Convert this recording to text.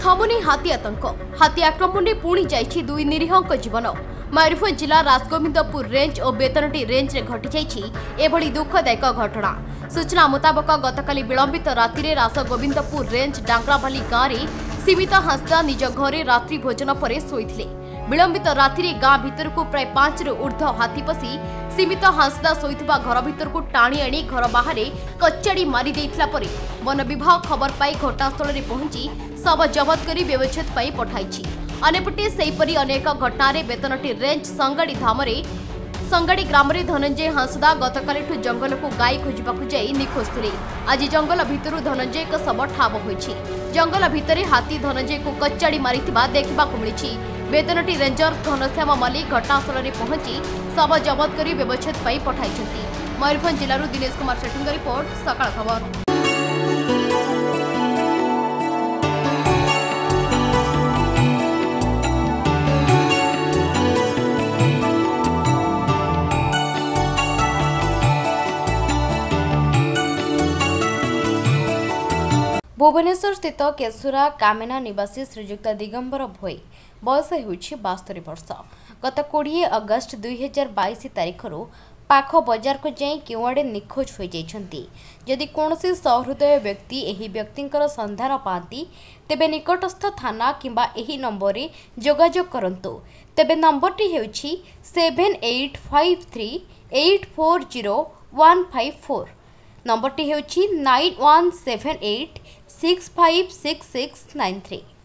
थमुनी हाथी आतंक हाथी आक्रमण में पुणी जाइछि दुई निरीहक जीवन। मयूरभंज जिला राजगोविंदपुर रेंज और बेतनटी रेंज में घटी जाइछि एभली दुखदायक घटना। सूचना मुताबक गतकाली विलंबित राति राजगोविंदपुर रेंज डांगराभाली गाँव में सीमित हांसदा निज घरे रात्रि भोजन पर शोइथिले। विलंबित राति गाँ भितर को प्राय 5 रु ऊर्ध्व हाथी पशि सीमित हांसदा शोइथिबा घर भितर को टाणी आनी घर बाहर कचाड़ी मारी देइथिला परे वन विभाग खबर पाई घटनास्थल में पहुंची शव जबत कर व्यवच्छेद पाई पठाइछि। अनेपटे सेहीपरि अनेक घटना बेतनटी रेंज संगाड़ी ग्राम धनंजय हांसदा गतकालिठु जंगल को गाई खोजबाकू जाई निखोज थिले। आज जंगल भितरु धनंजय एक शव ठाब होइछि। जंगल भितर हाथी धनंजय को कचाड़ी मारिथिबा देखबाकू मिलिछि। बेतनटी रेंजर घनश्याम मल्लिक घटनास्थल में पहुंची शव जबत कर व्यवच्छेद पाई पठाइछन्ति। मयूरभंज जिलूर दिनेश कुमार सेठीଙ୍କ रिपोर्ट सकाळ खबर। भुवनेश्वर स्थित केशुरा कामेना निवासी श्रीजुक्त दिगंबर भोई बयस होउछि 72 वर्ष। गत 20 अगस्त 2022 तारिखर पाख बजार को जाई केउआडे निखोज हो जाइछन्ति। यदि कोनोसी सहृदय व्यक्ति एही व्यक्तिंकर संधान पाती तेबे निकटस्थ थाना किंबा एही नंबर रे जोगाजोग करंतु। तेबे नंबरटी हेउछि 7853840154। नंबरटी हेउछि 9178656693।